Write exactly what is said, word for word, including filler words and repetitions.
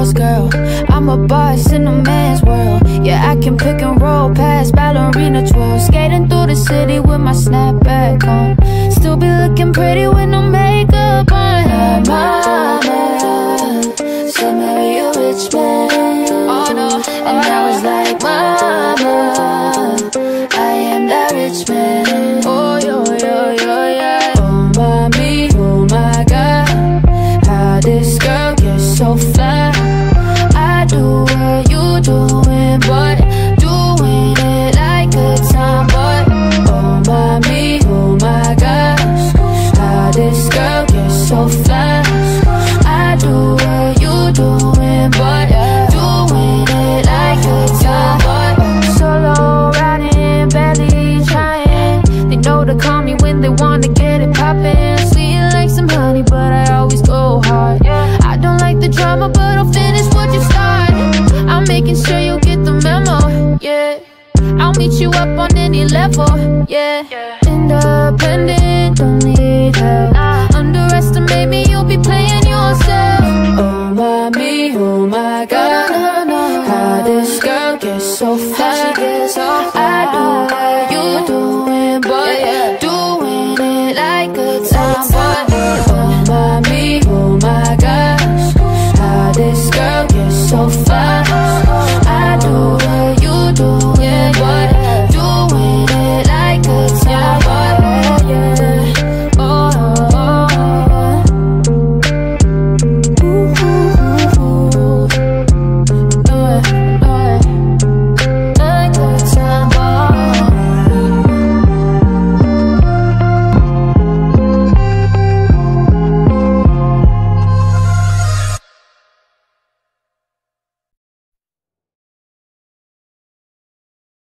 boss girl. I'm a boss in a man's world. Yeah, I can pick and roll past ballerina twirl. Skating through the city with my snapback on. Still be looking pretty with no makeup on. Hey, mama said marry a rich man. Oh no, and I was like, mama, I am that rich man. Oh yo yo yo yeah. Oh mommy, oh my God, how this girl gets so fly. I do what you doing, but doing it like a tomboy. Oh mommy, oh my gosh, how this girl gets so fly. I do what you doing, but doing it like a tomboy. Solo riding, barely trying. They know to call me when they wanna get it poppin'. Sweet like some honey, but I always go hard. I don't like the drama, but I'll finish what you started. I'm making sure you get the memo, yeah. I'll meet you up on any level, yeah. Independent, don't need help. Underestimate me, you'll be playing yourself. Oh mommy, oh my God, how this girl gets so fly. I do what you doing, but doing it like a tomboy. Oh mommy, oh my gosh, how this girl gets so fly.